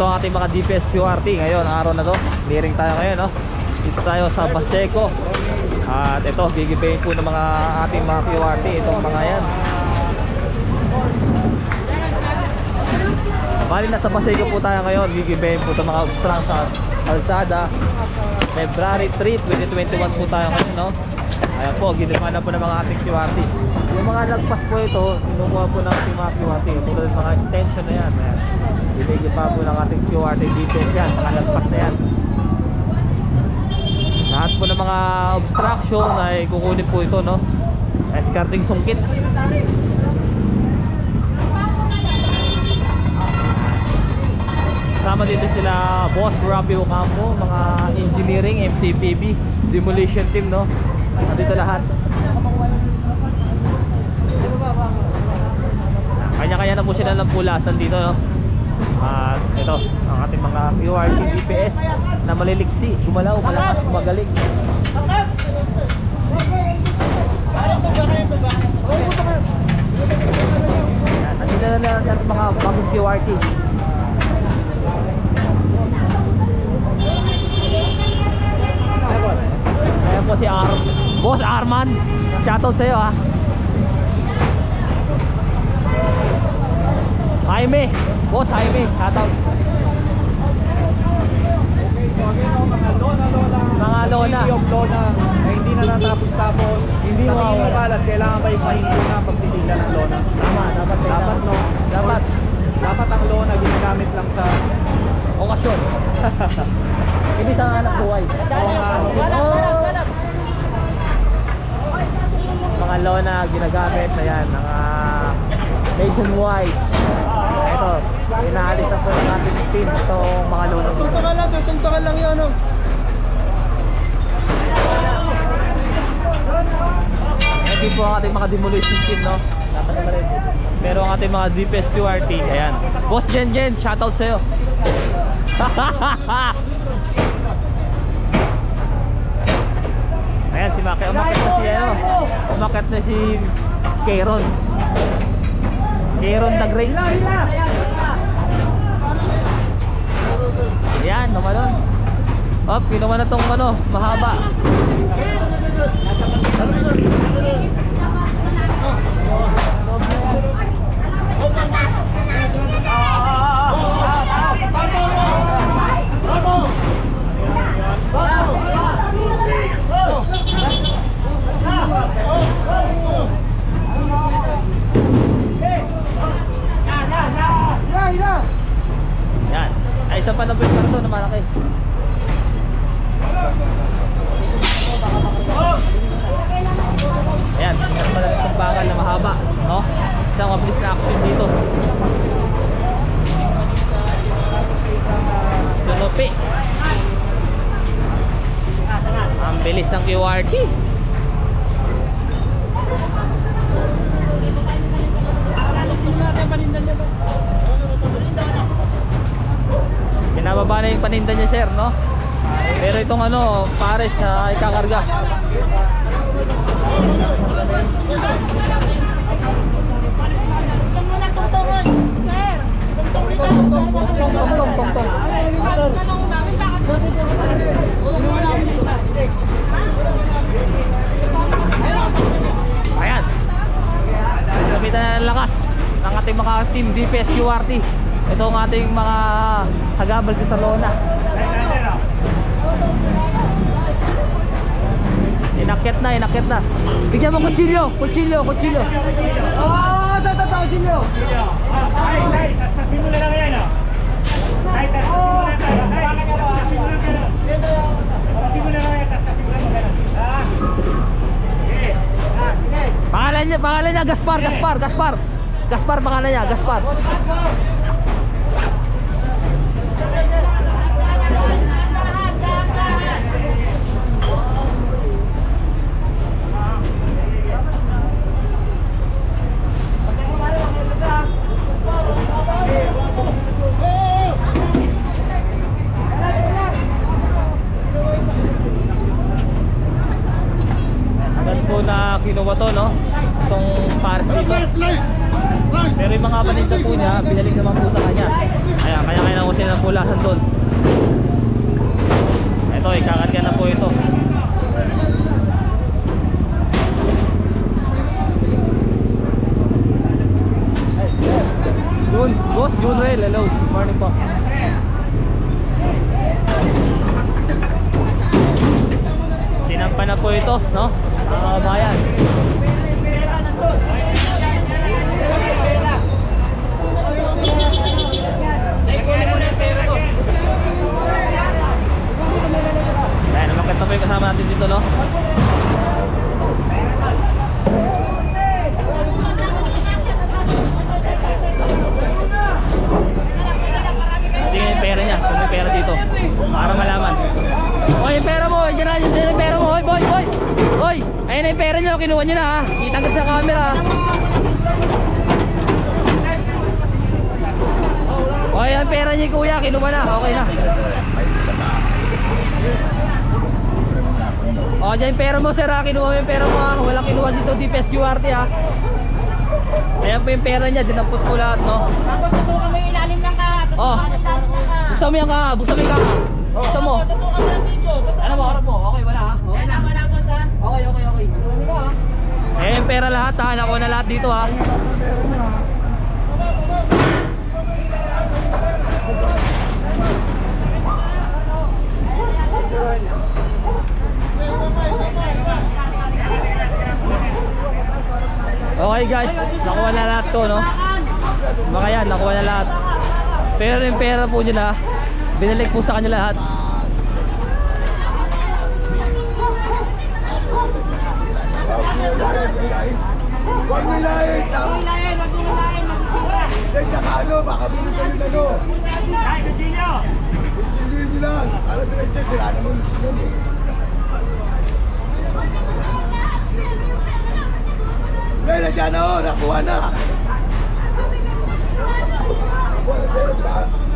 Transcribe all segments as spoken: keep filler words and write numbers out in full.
ito ang ating mga D P S Q R T ngayon, araw na to. Clearing tayo ngayon, no? Dito tayo sa Paseco. At ito, gigibayin po ng mga ating mga Q R T itong mga yan. Bali na sa Paseco po tayo ngayon, gigibayin po itong mga obstructs sa kalsada. February three, twenty twenty-one po tayo ngayon, no? Ayan po, giniba na po ng mga ating Q R T. Yung mga lagpas po ito, sinukuha po ng ating mga Q R T. Tulad ng mga extension na yan. Ayan, gigiba po ng ating Q R T details yan, mga lagpas na yan. Lahat po ng mga obstruction ay kukunin po ito, no? Eskarting sungkit. Sama dito sila Boss Robbie Ocampo, mga engineering, M T P B, demolition team, no? Nandito lahat. Kanya-kanya na po sila ng pulasan dito, no? At ito, ang ating mga Q R T D P S na maliliksi, gumalaw, malakas, magaling. Nandito na lang ang mga bagong Q R T. Ayan po si Ar Boss Arman, shoutout sa'yo, ha. Jaime, Boss Jaime, shoutout. Mga lona, yung lona ay hindi na natapos-tapos, hindi mawawala. Kailangan ba ipahinto na pagtitigan ng lona? Tama, dapat dapat no, dapat dapat ang lona ginagamit lang sa okasyon. Hindi sa anak buhay. Mga lona ginagamit, ayan, mga nationwide. Ito, inaalis na po ng ating team itong mga lona. Tuntungan lang, tuntungan lang yun, no? Hindi po ang ating mga demolition team, no? Pero ang ating mga D P S Q R T, ayan. Boss Jen Jen, shoutout sa'yo. Ayan, si Maki, umakit na si ano, umakit na si Kieron. Kieron the Great. Ayan, naman. Op, kinuha na tong ano, mahaba. Yan. Ay, isa pa na po yung karto na malaki. Ayan, tingnan pala itong bakal na mahaba, no? Isang mabilis na action dito. Sunupi. Ang bilis ng Q R T. Pinababa na yung paninda niya, sir, no? Pero itong ano, pares na uh, ikakarga. Ayan, gamitan na ng lakas ng ating mga team D P S Q R T. Ito ang ating mga hagabal sa lona. Inakit na, inakit na. Bigyan mo kutsilyo, kutsilyo, kutsilyo. Oh, ito, ito, kutsilyo. Ay, ay, simula lang yan, oh. Ay, simula ka, ay, simula ka. Simula lang yan, tas simula mo ganun. Ah. Okay. Ah, sige. Pangalan niya, pangalan niya Gaspar, Gaspar, Gaspar. Gaspar pangalan niya, Gaspar. Agad po na kinuha to, no? itong pares dito. Pero yung mga paninda po niya, binalik naman po sa kanya. Ayan, kaya kaya na ko sila ng pulasan doon. Ito, ikakarga na po ito. Jun, boss, Junrel, hello. Good morning po. Sinampa na po ito, no? Mga kabayan. Ayan, namakit na po yung kasama natin dito, no? Tingnan yung pera niya, kung may pera dito, para malaman. Oy, yung pera mo, dyan na, dyan na yung pera mo. Oy, boy, boy. Oy, ayun na yung pera niya, kinuha niyo na ha. Kitang sa camera ha. Oy, ang pera niya kuya, kinuha na, okay na. O, dyan yung pera mo sir ha, kinuha mo yung pera mo ha. Walang kinuha dito, D P S Q R T ha. Ayan po yung pera niya, dinampot po lahat, no? Tapos tutukan mo yung ilalim ng ka. Oh, buksan mo yung ka, buksan mo yung ka. Buksan mo. Tutukan mo ng video. Ano mo, harap mo, okay wala ha? Okay na. Wala ko sa. Okay, okay, okay. Eh, yung pera lahat ha, nakuha na lahat dito ha. Okay guys, nakuha na lahat to, no? Baka yan, nakuha na lahat. Pero yung pera po nila, binalik po sa kanya lahat. Huwag nilayin! Wag mo ilayin, wag mo ilayin, masisira. Dahil tsaka ano, baka bili kayo na ano. Ay, Virgilio! Hindi nyo lang. Kala diretso, sila naman yun eh. Ngayon, nandiyan na o, nakuha na. Nakuha na sa'yo, di ba?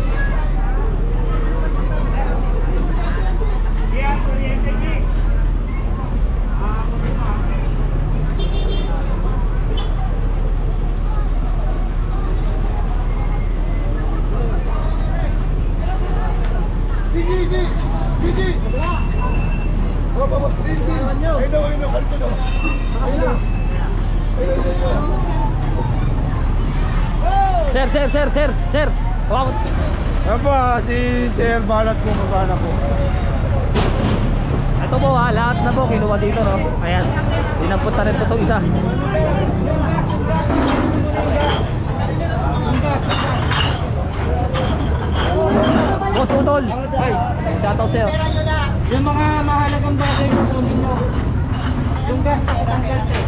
Yan, kuryente, G. Ah, kumima. Gigi, Gigi! Gigi! Oh, baba, Gigi! Ayun daw, ayun daw, kalito daw. Ayun daw. Ayun daw, ayun daw. Sir, sir, sir, sir, sir. Wow. Ano po, si Sir Balat po, masana po. Ito po ha, lahat na po kinuha dito, no? Ayan, dinampot na rin po itong isa. Boss Utol, ay, shoutout sa'yo. Yung mga mahalagang bagay na kunin mo. Yung gas na kitang gas eh.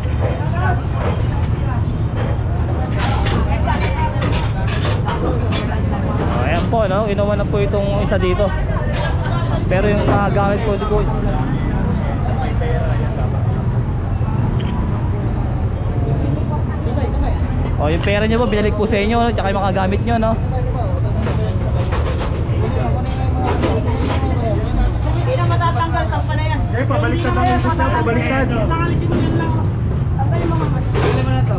Oh, ayan po, no? Kinuha na po itong isa dito. Pero yung mga gamit po di ko. Oh, yung pera niyo po binalik po sa inyo, no? Tsaka yung mga gamit niyo, no? Hindi na matatanggal, saan pa na yan? Eh, pabaliktad namin sa siya, pabaliktad. Tanggalin mo yan lang. Tanggalin mo nga. Tanggalin mo na to.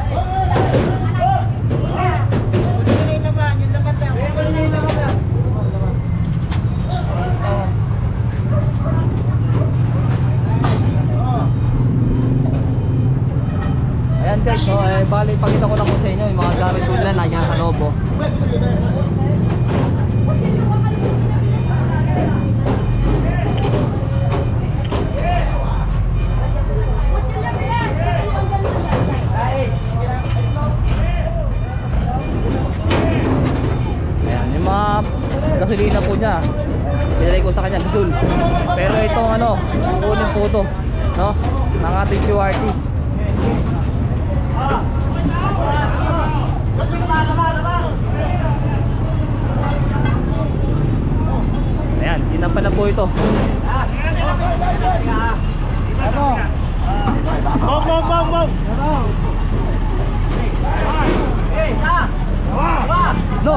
Tanggalin na yung laban, yung laban lang. Tanggalin na yung laban lang. Ayan guys, so eh, bali pakita ko lang po sa inyo yung mga gamit ko nila nandiyan sa loob. Oh. Ayan, yung mga gasolina po niya pinalay ko sa kanya, gasol. Pero itong ano, kukunin po ito, no? Ng ating Q R T. Ayan, tinampan na po ito. Ano? Bom, bom, bom, bom! No!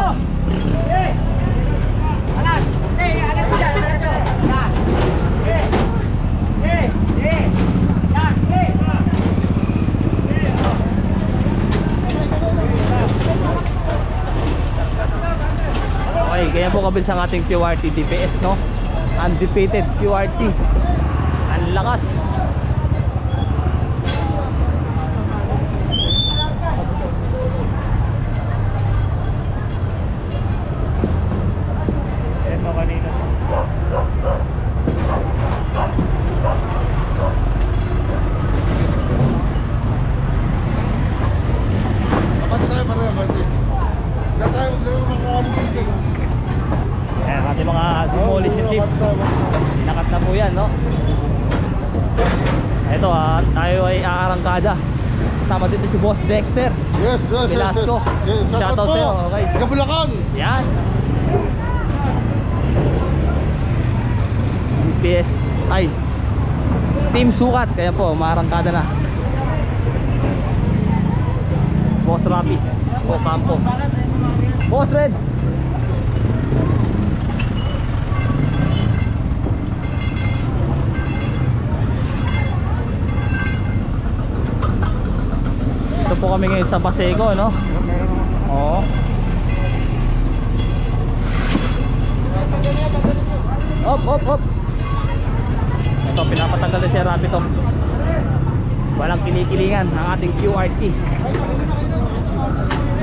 mabilis ang ating Q R T D P S, no? Undefeated Q R T. Ang lakas. Ito kanina. Kapatid tayo pareho, kapatid. Diyan tayo, diyan tayo makakalimutin. Ayan, ating mga demolition chip. Inakat na po yan, no? Ito, ah, tayo ay aarangkada. Kasama dito si Boss Dexter. Yes, yes, yes, yes. Velasco. Yes, Shoutout po. sa'yo, okay. Taga Bulacan. Yan. D P S. Ay. Team Sukat. Kaya po, maarangkada na. Boss Rapi. O Campo. Boss Red. Ito po kami ngayon sa Paseco, no? Oo. Op, op, op. Ito, pinapatanggal na siya Rapi to. Walang kinikilingan ang ating Q R T.